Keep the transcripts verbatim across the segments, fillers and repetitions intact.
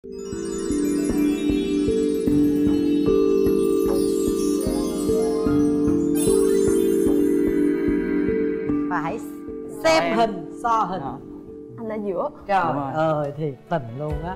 Và hãy xem em. Hình so hình à. Anh ở giữa. Trời ơi thì tình luôn á.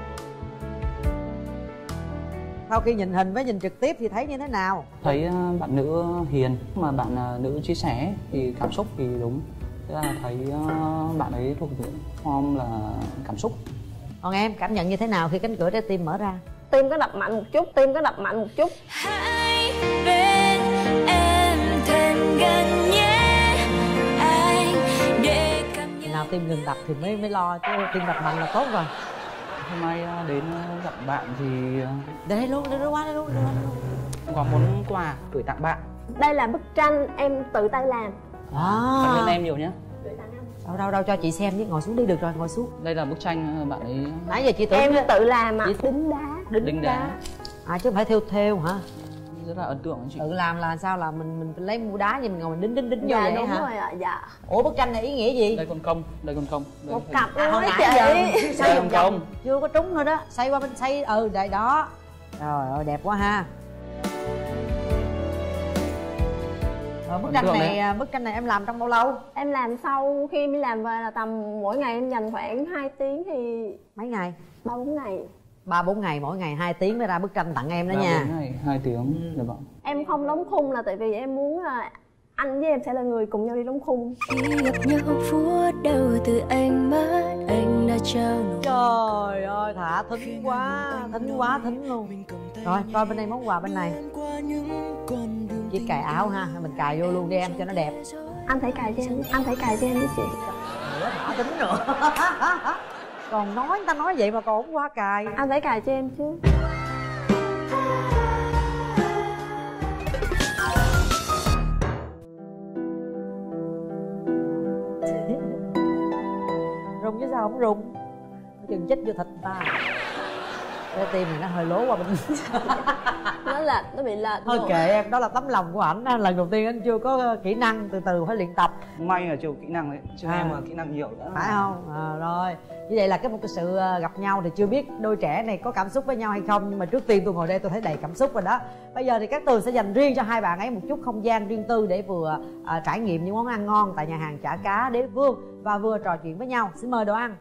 Sau khi nhìn hình với nhìn trực tiếp thì thấy như thế nào? Thấy uh, bạn nữ hiền, mà bạn uh, nữ chia sẻ thì cảm xúc thì đúng. Thế là thấy uh, bạn ấy thuộc diện form là cảm xúc. Còn em cảm nhận như thế nào khi cánh cửa trái tim mở ra? Tim có đập mạnh một chút, tim có đập mạnh một chút. Hãy bên em thân gần nhé anh, để cảm nhận. Nào tim ngừng đập thì mới mới lo, chứ tim đập mạnh là tốt rồi. Hôm nay đến gặp bạn thì Để đây luôn, để đây qua đây luôn, đây luôn. có món quà gửi tặng bạn. Đây là bức tranh em tự tay làm. À. Cảm ơn em nhiều nhé. Đâu đâu đâu cho chị xem chứ, ngồi xuống đi được rồi, ngồi xuống. Đây là bức tranh bạn ấy. Nãy giờ chị tưởng em đó. tự làm à? Chị... Đính đá. Đính, Đính đá. đá. À chứ không phải thêu thêu hả? Rất là ấn tượng chị. Tự làm là sao, là mình mình lấy mua đá nhưng mình ngồi mình đính đính đính vô Dạ vậy đúng hả? rồi ạ, dạ. Ủa bức tranh này ý nghĩa gì? Đây con công, đây con công. Đây một hình. cặp à, luôn hồi á nãy chị. giờ xoay vòng vòng chưa có trúng nữa đó, xoay qua bên xoay ừ đây đó. Trời ơi đẹp quá ha. Rồi, bức tranh này đấy. Bức tranh này em làm trong bao lâu? Em làm sau khi đi làm về là tầm mỗi ngày em dành khoảng hai tiếng thì mấy ngày? ba bốn ngày. Ba bốn ngày, mỗi ngày hai tiếng mới ra bức tranh tặng em đó nha. ba bốn ngày hai tiếng. Được không? Em không đóng khung là tại vì em muốn là anh với em sẽ là người cùng nhau đi đóng khung. Khi gặp nhau phút đầu từ ánh mắt anh đã trao nụ. Trời ơi thả thính quá, thính quá thính luôn. Rồi coi bên đây món quà bên này. Chị cài áo ha, mình cài vô luôn đi em cho nó đẹp. Anh thấy cài cho em, anh thấy cài cho em với chị. Nữa thả thính nữa. Còn nói người ta nói vậy mà còn không qua cài. Anh thấy cài cho em chứ. Rung chứ sao không rung, chừng chích vô thịt người ta. Cái tim này nó hơi lố qua bên. Nó lệch, nó bị lệch. Thôi kệ em, đó là tấm lòng của ảnh. Lần đầu tiên anh chưa có kỹ năng, từ từ phải luyện tập. May là chưa kỹ năng đấy, chứ à. em mà kỹ năng nhiều nữa. Phải không? À, rồi như vậy là cái một cái sự gặp nhau thì chưa biết đôi trẻ này có cảm xúc với nhau hay không, nhưng mà trước tiên tôi ngồi đây tôi thấy đầy cảm xúc rồi đó. Bây giờ thì các Tường sẽ dành riêng cho hai bạn ấy một chút không gian riêng tư để vừa à, trải nghiệm những món ăn ngon tại nhà hàng Chả Cá Đế Vương và vừa trò chuyện với nhau. Xin mời đồ ăn.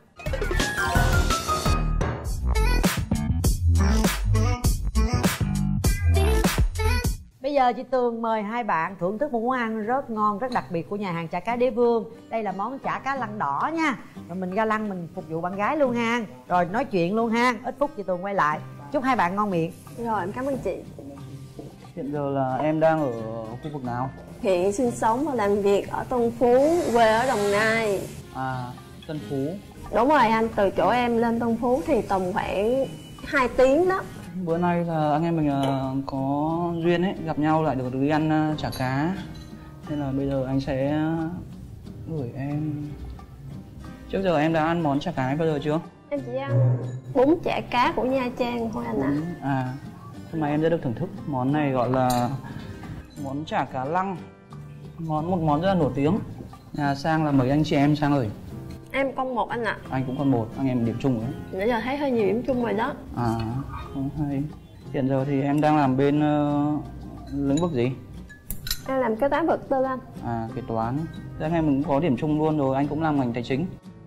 Bây giờ chị Tường mời hai bạn thưởng thức một món ăn rất ngon, rất đặc biệt của nhà hàng Chả Cá Đế Vương. Đây là món chả cá lăng đỏ nha. Rồi mình ra lăng mình phục vụ bạn gái luôn ha. Rồi nói chuyện luôn ha. Ít phút chị Tường quay lại. Chúc hai bạn ngon miệng. Rồi em cảm ơn chị. Hiện giờ là em đang ở khu vực nào? Hiện sinh sống và làm việc ở Tân Phú, quê ở Đồng Nai. À, Tân Phú. Đúng rồi anh, từ chỗ em lên Tân Phú thì tầm khoảng hai tiếng đó. Bữa nay là anh em mình uh, có duyên ấy, gặp nhau lại được đi ăn uh, chả cá. Nên là bây giờ anh sẽ gửi em. Trước giờ em đã ăn món chả cá bao giờ chưa? Em chỉ ăn bún chả cá của Nha Trang thôi anh ạ. À. À, nhưng mà em đã được thưởng thức món này, gọi là món chả cá lăng. Món một món rất là nổi tiếng. Nhà sang là mấy anh chị em sang rồi. Em con một anh ạ. À. Anh cũng con một, anh em điểm chung rồi. Nãy giờ thấy hơi nhiều điểm chung rồi đó. À, không hay. Hiện giờ thì em đang làm bên uh, lĩnh vực gì? Em làm kế toán vật tư anh. À, kế toán. Thế anh em mình cũng có điểm chung luôn rồi, anh cũng làm ngành tài chính.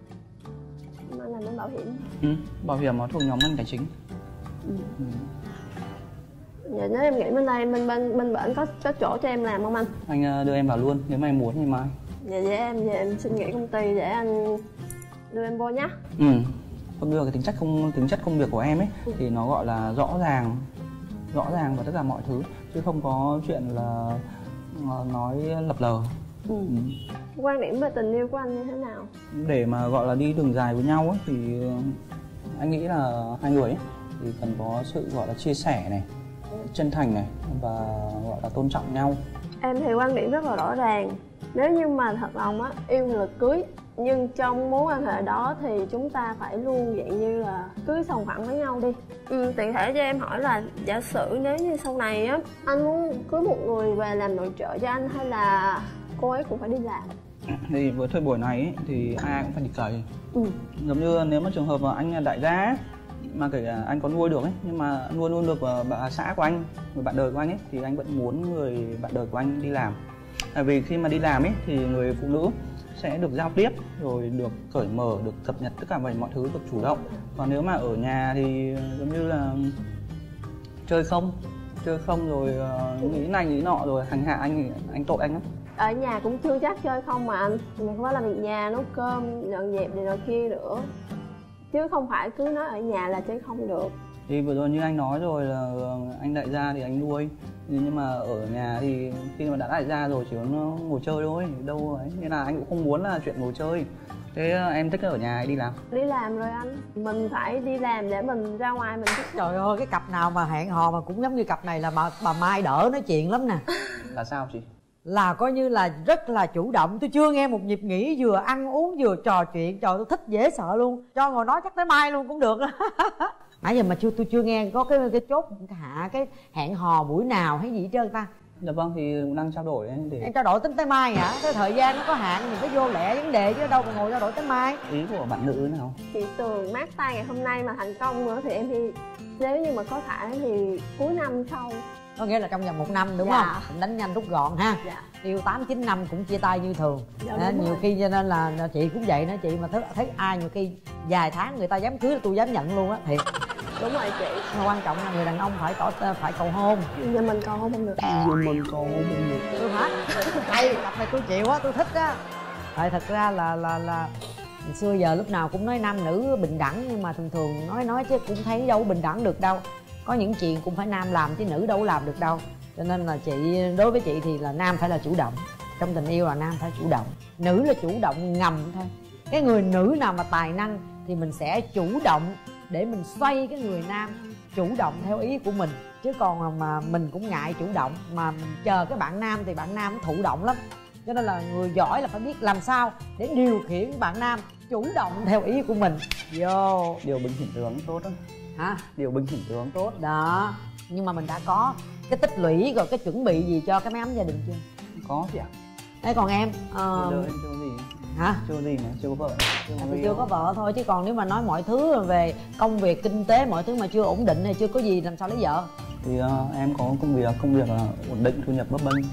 Anh làm bên bảo hiểm. Ừ, bảo hiểm nó thuộc nhóm ngành tài chính. Ừ. Ừ. Vậy nếu em nghĩ bên đây bên bên bên bển có có chỗ cho em làm không anh? Anh đưa em vào luôn nếu mà em muốn ngày mai. Dạ vậy em về em xin nghỉ công ty để anh đưa em vô nhá. Ừ. Không đưa cái tính chất không tính chất công việc của em ấy ừ. thì nó gọi là rõ ràng, rõ ràng và tất cả mọi thứ, chứ không có chuyện là nói lập lờ. Ừ. Ừ. Quan điểm về tình yêu của anh như thế nào? Để mà gọi là đi đường dài với nhau ấy, thì anh nghĩ là hai người ấy, thì cần có sự gọi là chia sẻ này, chân thành này và gọi là tôn trọng nhau. Em thì quan điểm rất là rõ ràng. Nếu như mà thật lòng á, yêu là cưới. Nhưng trong mối quan hệ đó thì chúng ta phải luôn dạng như là cưới sòng phẳng với nhau đi. Ừ, tiện thể cho em hỏi là giả sử nếu như sau này á, anh muốn cưới một người về làm nội trợ cho anh hay là cô ấy cũng phải đi làm? Thì với thời buổi này ấy, thì ai cũng phải đi cày. Ừ. Giống như nếu mà trường hợp mà anh là đại gia mà kể cả anh có nuôi được ấy, nhưng mà nuôi luôn được bà xã của anh, người bạn đời của anh ấy, thì anh vẫn muốn người bạn đời của anh đi làm. Tại vì khi mà đi làm ấy thì người phụ nữ sẽ được giao tiếp, rồi được cởi mở, được cập nhật tất cả mọi thứ, được chủ động. Còn nếu mà ở nhà thì giống như là chơi không, chơi không rồi uh, nghĩ này nghĩ nọ rồi hành hạ anh, anh tội anh á. Ở nhà cũng chưa chắc chơi không mà anh, mình không phải làm việc nhà, nấu cơm, dọn dẹp này nọ kia nữa, chứ không phải cứ nói ở nhà là chơi không được. Thì vừa rồi như anh nói rồi là anh đại gia thì anh nuôi, nhưng mà ở nhà thì khi mà đã đại gia rồi chỉ có ngồi chơi thôi, đâu ấy, nên là anh cũng không muốn là chuyện ngồi chơi. Thế em thích ở nhà hay đi làm? Đi làm rồi anh, mình phải đi làm để mình ra ngoài mình thích. Trời ơi, cái cặp nào mà hẹn hò mà cũng giống như cặp này là bà, bà Mai đỡ nói chuyện lắm nè. Là sao chị? Là coi như là rất là chủ động. Tôi chưa nghe một nhịp nghỉ vừa ăn uống vừa trò chuyện. Trời, tôi thích dễ sợ luôn. Cho ngồi nói chắc tới mai luôn cũng được. Nãy giờ mà chưa tôi chưa nghe có cái cái chốt hạ cái hẹn hò buổi nào hay gì hết trơn ta. Dạ vâng, thì đang trao đổi ấy để... Em trao đổi tính tới mai hả? Cái thời gian nó có hạn, mình phải vô lẹ vấn đề chứ đâu mà ngồi trao đổi tới mai. Ý của bạn nữ nào? Chị Tường mát tay ngày hôm nay mà thành công nữa thì em thì nếu như mà có thể thì cuối năm sau. Có nghĩa là trong vòng một năm đúng Dạ. không? Mình đánh nhanh rút gọn ha. Dạ. Yêu tám chín năm cũng chia tay như thường. Dạ, Nên nhiều rồi. khi cho nên là chị cũng vậy đó chị, mà thấy, thấy ai nhiều khi vài tháng người ta dám cưới là tôi dám nhận luôn á, thiệt. Đúng rồi chị. Mà quan trọng là người đàn ông phải tỏ phải cầu hôn. Giờ mình còn không được. Giờ mình còn không được. Tôi hả? Hay, cặp này tôi chịu á, tôi thích á. Tại thật ra là là là xưa giờ lúc nào cũng nói nam nữ bình đẳng, nhưng mà thường thường nói nói chứ cũng thấy đâu bình đẳng được đâu. Có những chuyện cũng phải nam làm chứ nữ đâu làm được đâu. Cho nên là chị, đối với chị thì là nam phải là chủ động. Trong tình yêu là nam phải chủ động, nữ là chủ động ngầm thôi. Cái người nữ nào mà tài năng thì mình sẽ chủ động để mình xoay cái người nam chủ động theo ý của mình. Chứ còn mà mình cũng ngại chủ động mà chờ cái bạn nam thì bạn nam thụ động lắm. Cho nên là người giỏi là phải biết làm sao để điều khiển bạn nam chủ động theo ý của mình. Vô Điều bình hiện tượng tốt đó. hả? Điều bình hiện tượng tốt. Đó. Nhưng mà mình đã có cái tích lũy rồi cái chuẩn bị gì cho cái máy ấm gia đình chưa? Có chị ạ. Thế còn em? Bây Uh, giờ em chưa có gì. hả? Chưa có gì mà, chưa có vợ. Chưa có, Tôi chưa có vợ thôi, chứ còn nếu mà nói mọi thứ về công việc, kinh tế, mọi thứ mà chưa ổn định hay chưa có gì làm sao lấy vợ? Thì uh, em có công việc, công việc uh, ổn định, thu nhập bấp bênh.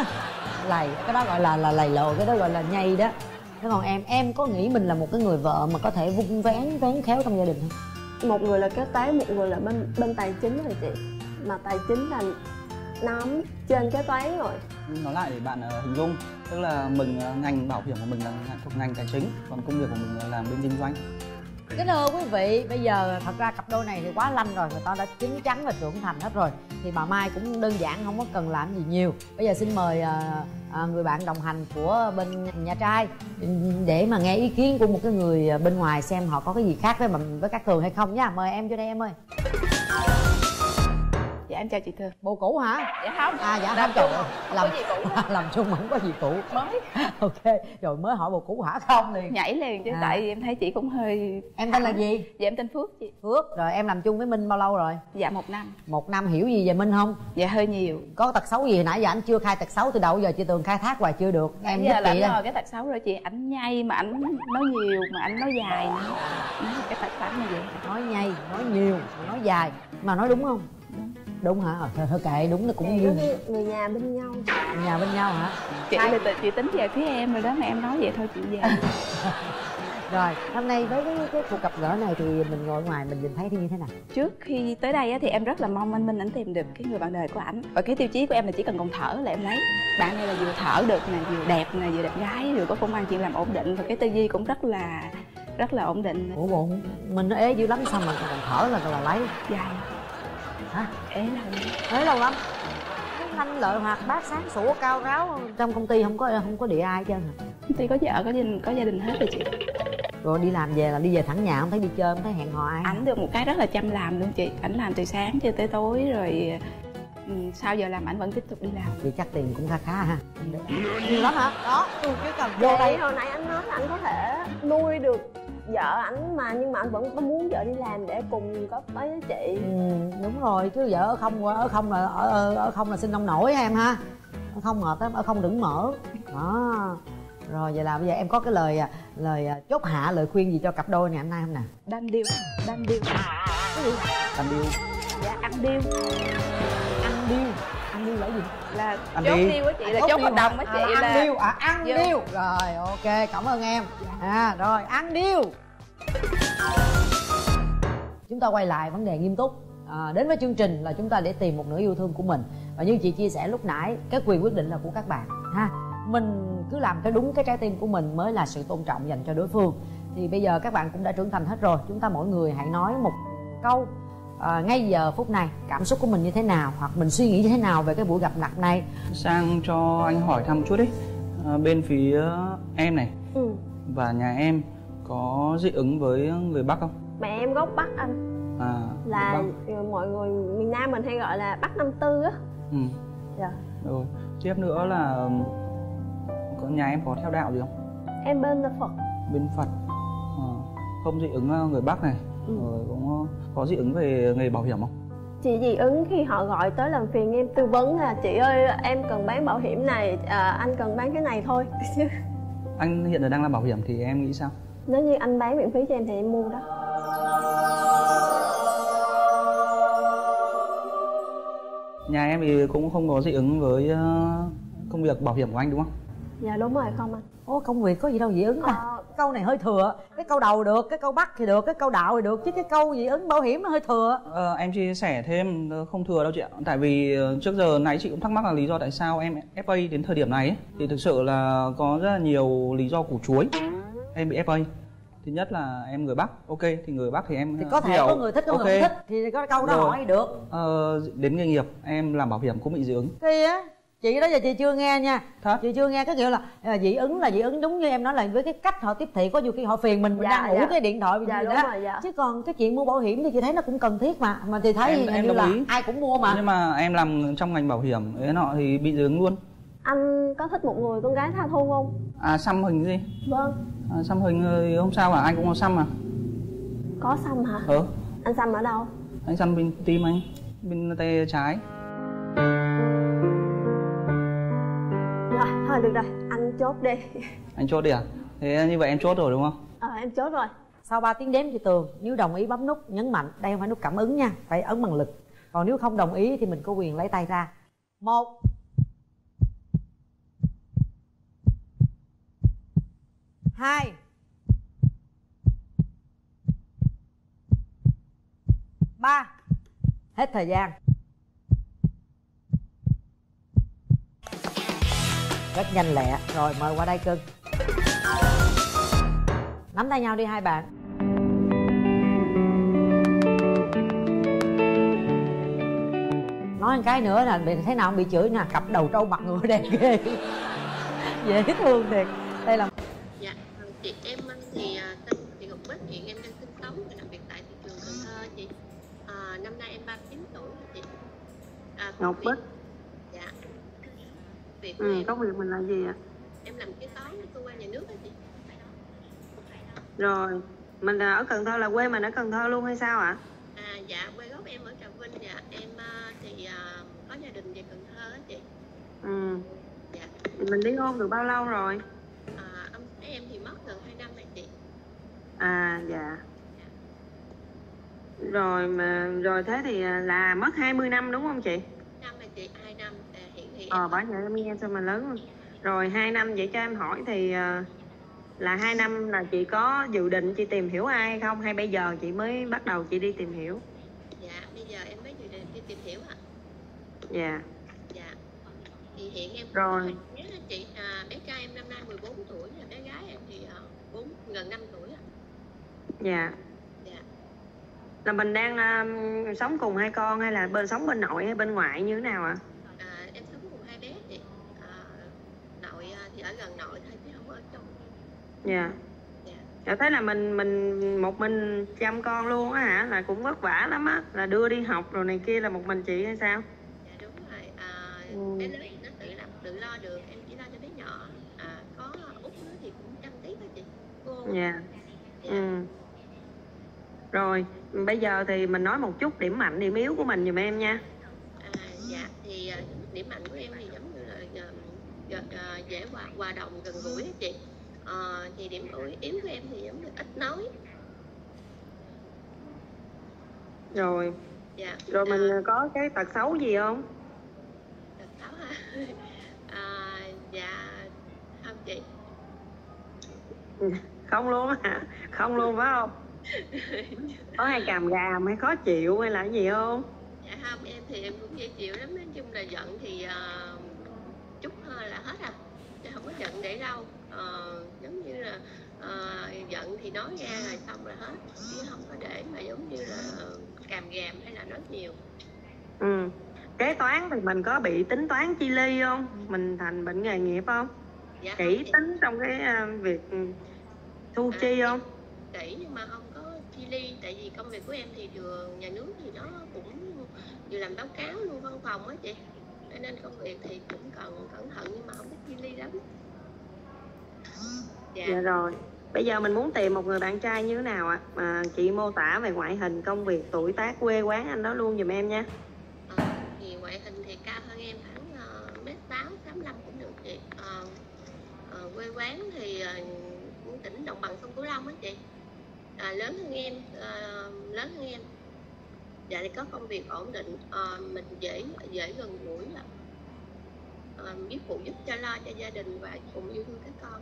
Lầy, cái đó gọi là là lầy lội, cái đó gọi là nhây đó. Thế còn em, em có nghĩ mình là một cái người vợ mà có thể vung vén, vén khéo trong gia đình không? Một người là kế toán, một người là bên bên tài chính rồi chị. Mà tài chính là nắm trên kế toán rồi. Nói lại để bạn uh, hình dung, tức là mình uh, ngành bảo hiểm của mình là thuộc ngành tài chính, còn công việc của mình là làm bên kinh doanh. Cái thưa quý vị, bây giờ thật ra cặp đôi này thì quá lanh rồi, người ta đã chín chắn và trưởng thành hết rồi. Thì bà Mai cũng đơn giản, không có cần làm gì nhiều. Bây giờ xin mời à, à, người bạn đồng hành của bên nhà trai để mà nghe ý kiến của một cái người bên ngoài xem họ có cái gì khác với mình với các Tường hay không nha. Mời em vô đây em ơi. Dạ em chào chị Tường. Bộ cũ hả? Dạ không. À dạ Làm không, trời chung, ơi. không Làm, có gì cũ. làm chung mà không có gì cũ. Mới. Ok, rồi mới hỏi bộ cũ hả không liền. Nhảy liền chứ À. tại vì em thấy chị cũng hơi... Em tên là gì? Dạ em tên Phước chị. Phước. Rồi em làm chung với Minh bao lâu rồi? Dạ một năm. Một năm. Hiểu gì về Minh không? Dạ hơi nhiều. Có tật xấu gì hồi nãy giờ anh chưa khai tật xấu từ đầu giờ chị Tường khai thác hoài chưa được. Em Nãy giúp giờ là chị anh đây. nói cái tật xấu rồi chị. Ảnh nhây mà ảnh nói nhiều mà ảnh nói dài nữa. Nói cái tật xấu như vậy. Nói nhây, nói nhiều, nói dài. Mà nói đúng không? Đúng. Đúng hả? Ờ, thôi, thôi kệ, đúng là cũng Thì như giống như người nhà bên nhau. nhà bên nhau hả? Chị Hai- là chị tính về phía em rồi đó mà em nói vậy thôi chị về. Rồi, hôm nay với cái, cái cuộc gặp gỡ này thì mình ngồi ngoài mình nhìn thấy thì như thế nào? Trước khi tới đây á, thì em rất là mong anh Minh ảnh tìm được cái người bạn đời của ảnh. Và cái tiêu chí của em là chỉ cần còn thở là em lấy. Bạn này là vừa thở được nè, vừa đẹp nè, vừa đẹp gái, vừa có công ăn chuyện làm ổn định. Và cái tư duy cũng rất là rất là ổn định. Ủa bộ mình nó ế dữ lắm sao mà còn thở là là lấy Dài. hả? Ế là Ế lâu lắm. Anh lợi hoạt bát sáng sủa cao ráo, trong công ty không có không có địa ai hết trơn hả? công ty có vợ có gia đình có gia đình hết rồi chị. Rồi đi làm về là đi về thẳng nhà, không thấy đi chơi, không thấy hẹn hò ai. Ảnh được một cái rất là chăm làm luôn chị. Ảnh làm từ sáng cho tới tối rồi ừ, sau giờ làm ảnh vẫn tiếp tục đi làm. Vậy chắc tiền cũng kha khá ha. Nhiều lắm hả? Đó, tôi chỉ cần vô Vậy đây. hồi nãy anh nói là anh có thể nuôi được vợ ảnh mà, nhưng mà anh vẫn có muốn vợ đi làm để cùng góp với chị. Ừ, đúng rồi, chứ vợ ở không ở không là ở, ở không là sinh ông nổi em ha. Ở không mệt lắm, ở không đừng mở. Đó. Rồi vậy là bây giờ em có cái lời lời chốt hạ, lời khuyên gì cho cặp đôi này anh nay không nè? Đanh điêu, đanh điêu. Cái gì? Ăn điêu. Dạ ăn điêu. Ăn điêu. Ăn điêu là gì? Là Ăn chốt đi. điêu á chị, là Chốt chốt điêu hợp đồng hả? á chị. À, là ăn điêu, à ăn Vô. điêu. Rồi ok, cảm ơn em. À rồi, ăn điêu. Chúng ta quay lại vấn đề nghiêm túc. À, đến với chương trình là chúng ta để tìm một nửa yêu thương của mình. Và như chị chia sẻ lúc nãy, cái quyền quyết định là của các bạn ha. Mình cứ làm cái đúng cái trái tim của mình mới là sự tôn trọng dành cho đối phương. Thì bây giờ các bạn cũng đã trưởng thành hết rồi, chúng ta mỗi người hãy nói một câu à, ngay giờ phút này cảm xúc của mình như thế nào, hoặc mình suy nghĩ như thế nào về cái buổi gặp mặt này. Sang cho anh hỏi thăm một chút đấy, à, bên phía em này Ừ. và nhà em có dị ứng với người Bắc không? Mẹ em gốc Bắc anh. À, Là người Bắc. mọi người miền Nam mình hay gọi là Bắc năm tư á. Ừ. Dạ. Rồi, tiếp nữa là có nhà em có theo đạo gì không? Em bên là Phật. Bên Phật. À, không dị ứng người Bắc này. Ừ. Rồi cũng có dị ứng về nghề bảo hiểm không? Chị dị ứng khi họ gọi tới làm phiền em tư vấn là chị ơi em cần bán bảo hiểm này, à, anh cần bán cái này thôi. Anh hiện giờ đang làm bảo hiểm thì em nghĩ sao? Nếu như anh bán miễn phí cho em thì em mua đó. Nhà em thì cũng không có dị ứng với công việc bảo hiểm của anh đúng không? Dạ đúng rồi không anh? Ô, công việc có gì đâu dị ứng à? Ờ. Câu này hơi thừa. Cái câu đầu được, cái câu Bắc thì được, cái câu đạo thì được, chứ cái câu dị ứng bảo hiểm nó hơi thừa. Ờ, em chia sẻ thêm không thừa đâu chị ạ. Tại vì trước giờ nãy chị cũng thắc mắc là lý do tại sao em ép a đến thời điểm này ấy. Thì thực sự là có rất là nhiều lý do củ chuối em bị ép a. Thứ nhất là em người Bắc, ok thì người Bắc thì em Thì có thể hiểu. có người thích, có Ok. người không thích. Thì có câu đó Rồi. hỏi được. Ờ, đến nghề nghiệp em làm bảo hiểm cũng bị dị ứng. Kia chị đó giờ chị chưa nghe nha. Thật? Chị chưa nghe cái kiểu là à, dị ứng là dị ứng đúng như em nói, là với cái cách họ tiếp thị, có nhiều khi họ phiền mình mình Dạ, đang ngủ dạ. cái điện thoại Dạ, gì đúng đó. rồi, dạ. Chứ còn cái chuyện mua bảo hiểm thì chị thấy nó cũng cần thiết mà. Mà chị thấy Em- hình em như đồng là ý. ai cũng mua mà. Nhưng mà em làm trong ngành bảo hiểm thế nọ thì bị dị ứng luôn. Anh có thích một người con gái tha thu không? À xăm hình gì? Vâng. À, xăm hình thì không sao cả, anh cũng có xăm mà. Có xăm hả? Ờ, Anh xăm ở đâu? anh xăm bên tim anh, bên tay trái. Rồi, thôi được rồi, anh chốt đi. Anh chốt đi à? Thế như vậy em chốt rồi đúng không? Ờ em chốt rồi. Sau ba tiếng đếm chị Tường, nếu đồng ý bấm nút nhấn mạnh, đây không phải nút cảm ứng nha, phải ấn bằng lực. Còn nếu không đồng ý thì mình có quyền lấy tay ra. Một, hai, ba. Hết thời gian. Rất nhanh lẹ. Rồi mời qua đây cưng. Nắm tay nhau đi hai bạn. Nói một cái nữa là bị thế nào cũng bị chửi nè, cặp đầu trâu mặt ngựa đen ghê. Dễ thương thiệt. Đây là Dạ, chị em anh thì à, tên chị Ngọc Bích, hiện em đang sinh sống và làm việc tại thị trường Cần Thơ chị. À, năm nay em ba mươi chín tuổi rồi chị. À, công Ngọc việc- Bích. Dạ. Việc của Ừ, em, công việc mình là gì ạ? em làm kế toán ở cơ quan nhà nước đó chị. Rồi, mình là ở Cần Thơ, là quê mình ở Cần Thơ luôn hay sao ạ? À, dạ, quê gốc em ở Trà Vinh. Dạ, em à, thì à, có gia đình về Cần Thơ á chị. Ừ, Dạ. thì mình ly hôn được bao lâu rồi? À, ông xã em thì mất gần hai năm rồi chị. À, dạ. Rồi mà rồi thế thì là mất hai mươi năm đúng không chị? Năm rồi chị, hai năm. À, hiện thì Ờ, em bởi vậy em nghe sao mà lớn luôn. Rồi hai năm, vậy cho em hỏi thì à, là hai năm là chị có dự định chị tìm hiểu ai hay không? Hay bây giờ chị mới bắt đầu chị đi tìm hiểu? dạ, bây giờ em mới dự định đi tìm hiểu ạ. Dạ. Dạ. Thì hiện em Rồi. có bé đó chị, à, bé trai em năm nay mười bốn tuổi, là bé gái em thì à, bốn gần năm tuổi ạ. Dạ. Dạ. Là mình đang à, sống cùng hai con hay là bên sống bên nội hay bên ngoại như thế nào ạ? À, em sống cùng hai bé chị. À, nội à, thì ở gần nội thôi chứ không ở trong. Dạ. Dạ. Dạ, thế là mình mình một mình chăm con luôn á hả? Là cũng vất vả lắm á, là đưa đi học rồi này kia là một mình chị hay sao? Dạ đúng rồi. À, Ừ. bé lớn thì nó tự làm tự lo được, em chỉ lo cho bé nhỏ. À, có út nữa thì cũng chăm tí thôi chị. Cô. Dạ. Dạ. Ừ. Rồi, bây giờ thì mình nói một chút điểm mạnh điểm yếu của mình giùm em nha. À, dạ thì à, điểm mạnh của em thì giống như là à, à, à, dễ hòa, hòa đồng gần gũi á chị. À, thì điểm yếu yếu của em thì giống như ít nói. Rồi. Dạ. Rồi mình À, có cái tật xấu gì không? tật xấu hả? À, dạ không chị. Không luôn hả? Không luôn phải không? Có hay càm ràm hay khó chịu hay là cái gì không? Dạ không, em thì em cũng dễ chịu lắm. Nói chung là giận thì uh, chút hơi là hết à, chứ không có giận để đâu. Ờ, giống như là uh, giận thì nói ra rồi xong rồi hết, chứ không có để mà giống như là càm ràm hay là nói nhiều. Ừ. Kế toán thì mình có bị tính toán chi ly không? Mình thành bệnh nghề nghiệp không? Dạ Kỹ không chị. tính trong cái uh, việc thu À, chi không? kỹ nhưng mà không có chi ly, tại vì công việc của em thì vừa nhà nước thì nó cũng vừa làm báo cáo luôn văn phòng á chị, cho nên công việc thì cũng cần cẩn thận nhưng mà không có chi ly lắm. Dạ. Dạ rồi. Bây giờ mình muốn tìm một người bạn trai như thế nào ạ? À? Chị mô tả về ngoại hình, công việc, tuổi tác, quê quán anh đó luôn giùm em nha. Ờ, thì ngoại hình thì cao hơn em khoảng uh, mét tám tám lăm cũng được chị. Ờ, ờ, quê quán thì uh, tỉnh đồng bằng sông Cửu Long á chị. À, lớn hơn em, uh, lớn hơn em. Dạ thì có công việc ổn định, uh, mình dễ dễ gần gũi, uh, biết phụ giúp cho lo cho gia đình và cùng yêu thương các con.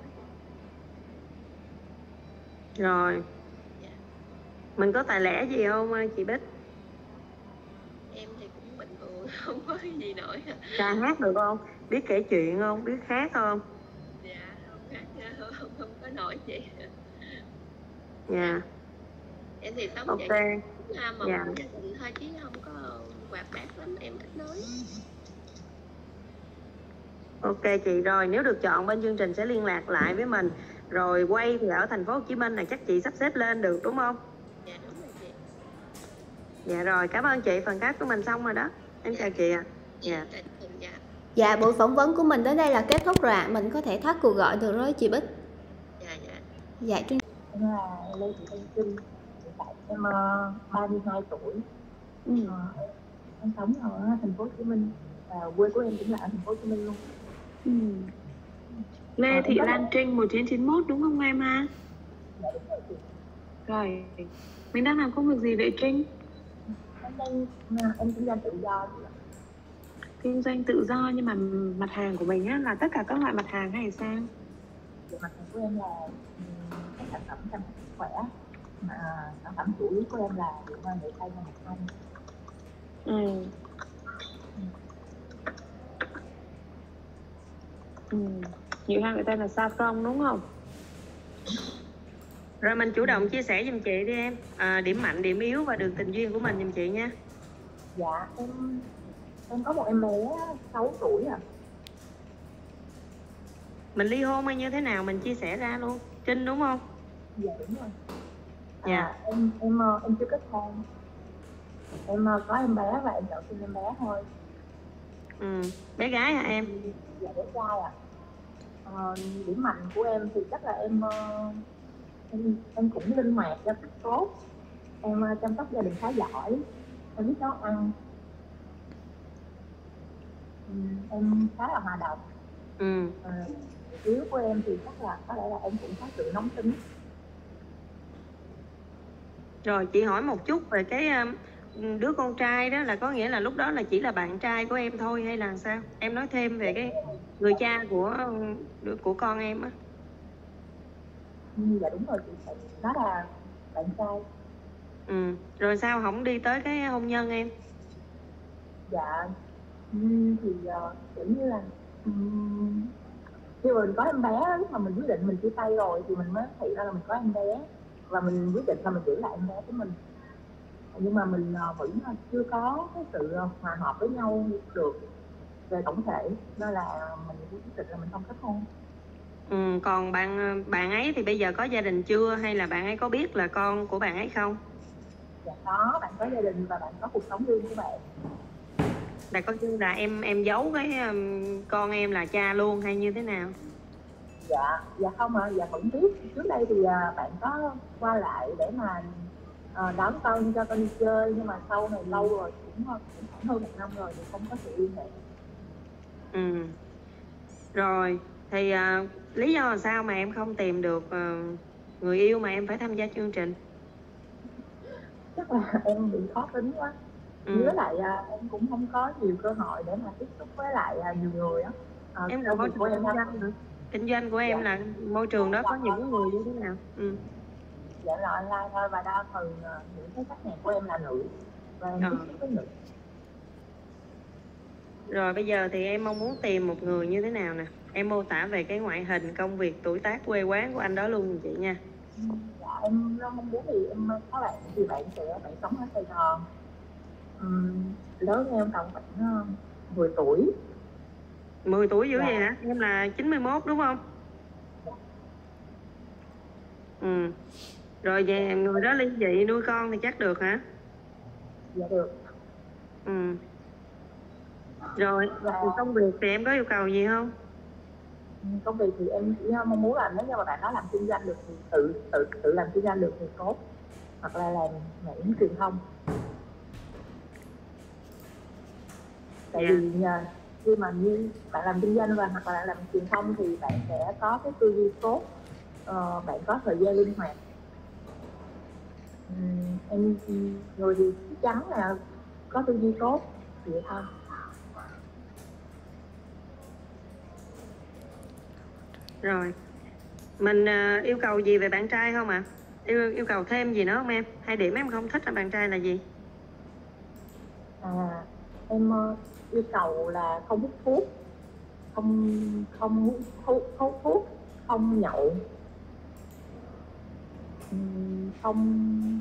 Rồi. Dạ. Mình có tài lẻ gì không chị Bích? Em thì cũng bình thường, không có gì nổi. Ca hát được không? Biết kể chuyện không? Biết hát không? Dạ không hát, không, không, không có nổi chị. Dạ. Em thì sống Ok. vậy mà Dạ. gia đình thôi chứ không có hoạt bát lắm, em ít nói. Ok chị, rồi nếu được chọn bên chương trình sẽ liên lạc lại với mình. Rồi quay thì ở thành phố Hồ Chí Minh này chắc chị sắp xếp lên được đúng không? Dạ đúng rồi chị. Dạ rồi, cảm ơn chị, phần cast của mình xong rồi đó. Em Dạ. chào chị ạ. À. Dạ. Dạ. Dạ, buổi phỏng vấn của mình đến đây là kết thúc rồi ạ. Mình có thể thoát cuộc gọi được rồi chị Bích. Dạ dạ. Dạ, Trinh. Em là Lê Thị Thanh Trinh, hiện tại em uh, ba mươi hai tuổi. Ừ. Uh, em sống ở thành phố Hồ Chí Minh và quê của em cũng là ở thành phố Hồ Chí Minh luôn. Ừ. Lê Ờ, Thị em Lan Trinh một chín chín mốt đúng không em ha? Dạ đúng rồi chị. Rồi, mình đang làm công việc gì vậy Trinh? Em đang em kinh doanh tự do chị ạ. Kinh doanh tự do nhưng mà mặt hàng của mình á, là tất cả các loại mặt hàng hay sao? Về mặt hàng của em là um, các sản phẩm chăm sóc sức khỏe, mà sản phẩm chủ yếu của em là điện hoa nghệ tây và mặt thanh. Ừ. Ừ. Nhiều hàng người ta là saffron đúng không? Rồi mình chủ động chia sẻ giùm chị đi em. À, điểm mạnh, điểm yếu và đường tình duyên của mình giùm chị nha. Dạ, em em có một em bé sáu tuổi à. Mình ly hôn hay như thế nào mình chia sẻ ra luôn. Trinh đúng không? Dạ đúng rồi. À, Dạ. em em em chưa kết hôn. Em có em bé và em chọn sinh em bé thôi. Ừ. Bé gái hả em? Dạ bé trai à. Ờ, điểm mạnh của em thì chắc là em em, em cũng linh hoạt, giao tiếp tốt, em chăm sóc gia đình khá giỏi, em biết nấu ăn, ừ, em khá là hòa đồng. Ừ. À, yếu của em thì chắc là có lẽ là em cũng có sự nóng tính. Rồi chị hỏi một chút về cái đứa con trai đó, là có nghĩa là lúc đó là chỉ là bạn trai của em thôi hay là sao? Em nói thêm về cái người cha của của con em á. Ừ, dạ đúng rồi chị, đó là bạn trai. Ừ. Rồi sao không đi tới cái hôn nhân em? Dạ ừ, thì uh, kiểu như là um, khi mà mình có em bé, lúc mà mình quyết định mình chia tay rồi thì mình mới thấy ra là mình có em bé và mình quyết định là mình giữ lại em bé của mình, nhưng mà mình uh, vẫn chưa có cái sự hòa hợp với nhau được về tổng thể, nên là mình quyết định là mình không kết hôn. Ừ. Còn bạn bạn ấy thì bây giờ có gia đình chưa, hay là bạn ấy có biết là con của bạn ấy không? Dạ có, bạn có gia đình và bạn có cuộc sống riêng của bạn. Là coi như là em em giấu cái um, con em là cha luôn hay như thế nào? Dạ, dạ không ạ, à, dạ vẫn biết. Trước đây thì à, bạn có qua lại để mà à, đón con cho con đi chơi, nhưng mà sau này lâu rồi, cũng, cũng khoảng hơn một năm rồi thì không có sự liên hệ. Ừ. Rồi, thì à, lý do là sao mà em không tìm được à, người yêu mà em phải tham gia chương trình? Chắc chắc là em bị khó tính quá. Ừ. Với lại à, em cũng không có nhiều cơ hội để mà tiếp xúc với lại à, nhiều người á. À, Em công làm việc môi của trường em kinh doanh hả? Kinh doanh của em là môi trường đó có những người như thế nào? Ừ. dạ là online thôi, và đa phần à, những cái khách hàng của em là nữ và em Ờ. tiếp xúc với nữ. Rồi bây giờ thì em mong muốn tìm một người như thế nào nè? Em mô tả về cái ngoại hình, công việc, tuổi tác, quê quán của anh đó luôn chị nha. Dạ em rất mong muốn thì em có bạn thì bạn sẽ bạn sống ở Sài Gòn, um, lớn em tầm khoảng uh, mười tuổi. mười tuổi dữ Dạ. vậy hả? Em là chín mươi mốt đúng không? Ừ. Rồi về người đó ly dị nuôi con thì chắc được hả? Dạ được. Ừ. Rồi Và công việc thì em có yêu cầu gì không? công việc thì em chỉ mong muốn là nếu như mà bạn đó làm kinh doanh được thì tự tự tự làm kinh doanh được thì tốt, hoặc là làm mảng truyền thông. Tại Dạ. vì nhờ, khi mà như bạn làm kinh doanh và hoặc là làm truyền thông thì bạn sẽ có cái tư duy tốt, ờ, bạn có thời gian linh hoạt. Ừm, em người thì chắc chắn là có tư duy tốt vậy thôi. Rồi mình uh, yêu cầu gì về bạn trai không ạ? À? Yêu yêu cầu thêm gì nữa không em? Hai điểm em không thích ở bạn trai là gì? À, em uh, yêu cầu là không hút thuốc, không không hút hút thuốc, không nhậu, Ừm, không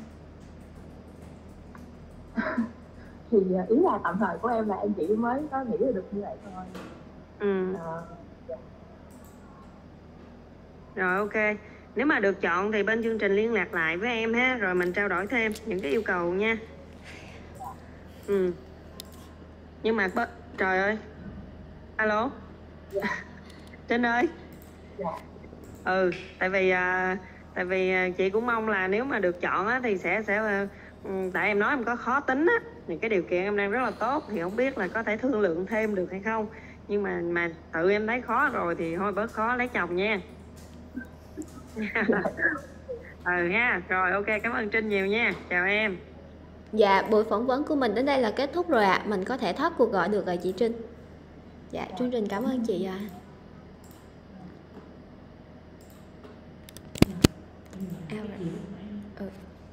thì ý là tạm thời của em là em chỉ mới có nghĩ được như vậy thôi. Ừ. À, dạ. Rồi ok. Nếu mà được chọn thì bên chương trình liên lạc lại với em ha, rồi mình trao đổi thêm những cái yêu cầu nha. Ừ. Nhưng mà trời ơi. Alo. Dạ. Trinh ơi. Dạ. Ừ, tại vì à, tại vì à, chị cũng mong là nếu mà được chọn á, thì sẽ sẽ à, tại em nói em có khó tính á, thì cái điều kiện em đang rất là tốt, thì không biết là có thể thương lượng thêm được hay không, nhưng mà mà tự em thấy khó rồi thì thôi bớt khó lấy chồng nha. Ừ ha, rồi ok, cảm ơn Trinh nhiều nha, chào em. Dạ, buổi phỏng vấn của mình đến đây là kết thúc rồi ạ. À. Mình có thể thoát cuộc gọi được rồi chị Trinh. Dạ, chương trình cảm ơn chị ạ. À. Ừ.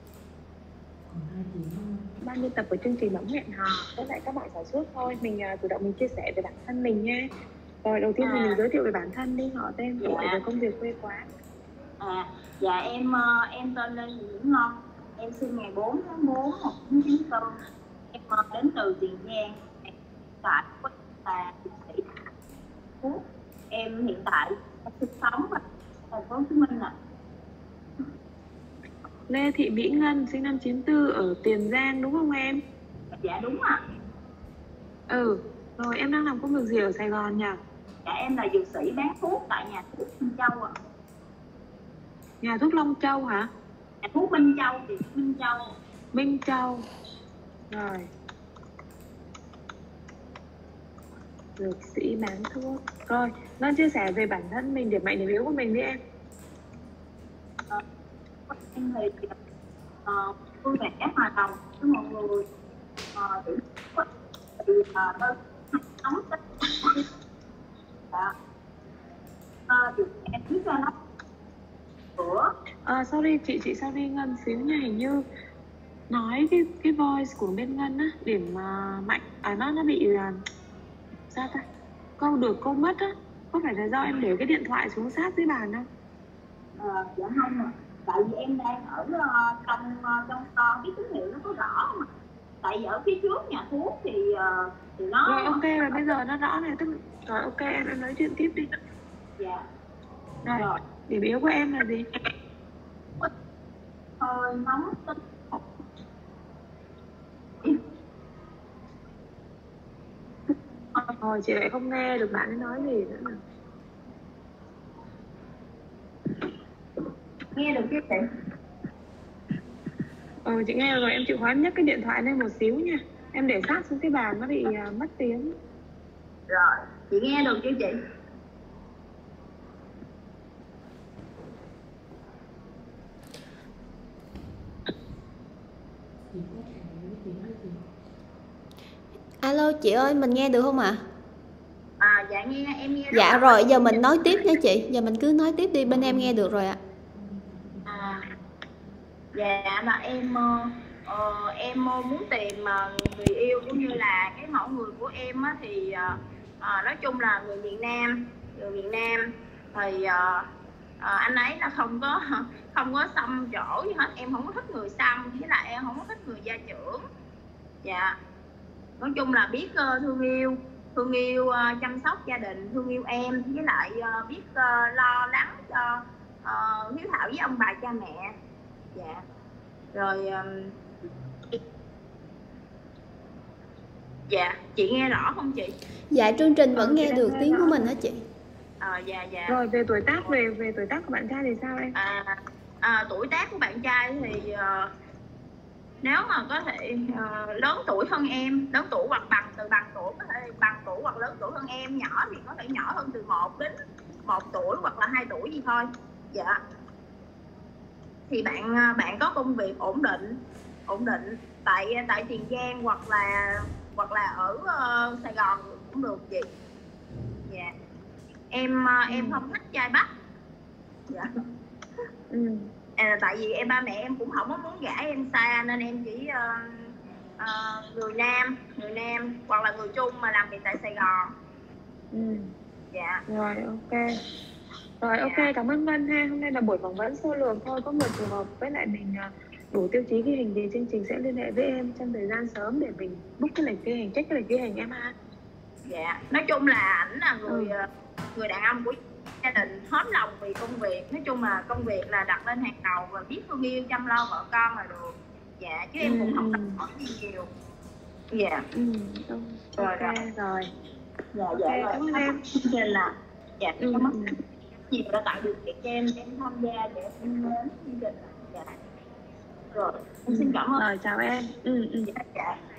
Ban biên tập của chương trình bỗng hẹn hò với lại các bạn sản xuất thôi. Mình uh, chủ động mình chia sẻ về bản thân mình nha. Rồi đầu tiên thì mình giới thiệu về bản thân đi, họ tên tuổi và công việc quê quán. À, dạ em em tên Lê Thị Nguyễn Ngon, em sinh ngày bốn tháng tư năm một nghìn chín trăm chín mươi tư, em đến từ Tiền Giang, tại là dược sĩ thuốc. Em hiện tại sinh sống ở thành phố Hồ Chí Minh ạ. Lê Thị Mỹ Ngân sinh năm chín tư ở Tiền Giang đúng không em? Dạ đúng ạ. Ừ, rồi em đang làm công việc gì ở Sài Gòn nhỉ? Dạ em là dược sĩ bán thuốc tại nhà thuốc Minh Châu ạ. Nhà thuốc Long Châu hả? Nhà thuốc Minh Châu thì Minh Châu. Minh Châu. Rồi. Dược sĩ bán thuốc. Rồi, Ngân chia sẻ về bản thân mình, điểm mạnh điểm yếu của mình đi em. À, em thì uh, vui vẻ hòa đồng với mọi người. Uh, thì thì uh, tôi nóng tính. Dạ. Uh, thì em biết ra nó bữa. À, sorry chị chị sorry Ngân xíu nha, hình như nói cái cái voice của bên Ngân á, điểm uh, mạnh à nó nó bị uh, sao ta, câu được câu mất á, có phải là do em để cái điện thoại xuống sát dưới bàn không? À, dạ không ạ, tại vì em đang ở uh, trong uh, trong to cái tín hiệu nó có rõ mà, tại vì ở phía trước nhà thuốc thì uh, thì nó rồi ok, rồi bây giờ nó rõ này, tức rồi ok em em nói chuyện tiếp đi. Dạ. Rồi, rồi. Điểm yếu của em là gì? Hơi nóng tính. Rồi chị lại không nghe được bạn ấy nói gì nữa nè. Nghe được chứ chị? Ừ chị nghe rồi, em chịu khó em nhấc cái điện thoại lên một xíu nha. Em để sát xuống cái bàn nó bị uh, mất tiếng. Rồi, chị nghe được chứ chị? Alo chị ơi, mình nghe được không ạ? À? À dạ nghe, em nghe. Dạ rồi, giờ mình nói tiếp nha chị. Giờ mình cứ nói tiếp đi, bên em nghe được rồi ạ. À, dạ là em ờ, em muốn tìm người yêu cũng như là cái mẫu người của em á, thì ờ, nói chung là người miền Nam, người miền Nam thì ờ, ờ, anh ấy là không có không có xăm chỗ gì hết. Em không có thích người xăm, với lại em không có thích người gia trưởng. Dạ, nói chung là biết uh, thương yêu thương yêu uh, chăm sóc gia đình, thương yêu em, với lại uh, biết uh, lo lắng cho uh, hiếu thảo với ông bà cha mẹ. Dạ rồi. um, dạ chị nghe rõ không chị? Dạ chương trình vẫn ừ, nghe được tiếng của mình hả chị? À, dạ dạ. Rồi về tuổi tác, về về tuổi tác của bạn trai thì sao em? À, à tuổi tác của bạn trai thì uh, nếu mà có thể uh, lớn tuổi hơn em, lớn tuổi hoặc bằng từ bằng tuổi, có thể bằng tuổi hoặc lớn tuổi hơn em, nhỏ thì có thể nhỏ hơn từ một đến một tuổi hoặc là hai tuổi gì thôi. Dạ. Thì bạn bạn có công việc ổn định, ổn định tại tại Tiền Giang hoặc là hoặc là ở uh, Sài Gòn cũng được chị. Dạ. Em uh, em không thích trai Bắc. Dạ. Ừ. À, tại vì em ba mẹ em cũng không có muốn gả em xa, nên em chỉ uh, uh, người Nam, người Nam hoặc là người Trung mà làm việc tại Sài Gòn. Ừ. Dạ. Rồi ok. Rồi dạ. Ok, cảm ơn Ngân ha. Hôm nay là buổi phỏng vấn sơ lược thôi, có một trường hợp với lại mình đủ tiêu chí ghi hình thì chương trình sẽ liên hệ với em trong thời gian sớm để mình book cái lịch ghi hình, check cái lịch ghi hình em ha. Dạ. Nói chung là ảnh là người ừ. người đàn ông của gia đình, hết lòng vì công việc. Nói chung là công việc là đặt lên hàng đầu và biết thương yêu chăm lo vợ con là được. Dạ, chứ em ừ, cũng không đòi hỏi gì nhiều. Dạ. Ừ, rồi, ok rồi. rồi. Dạ, dạ okay, rồi. Cảm ơn em. Nên là dạ, ừ, cảm ơn nhiều đã tạo điều kiện cho em em tham gia để em đến chương trình. Dạ. Rồi, em xin cảm ơn. Rồi chào em. Ừ, ừ. Dạ, dạ.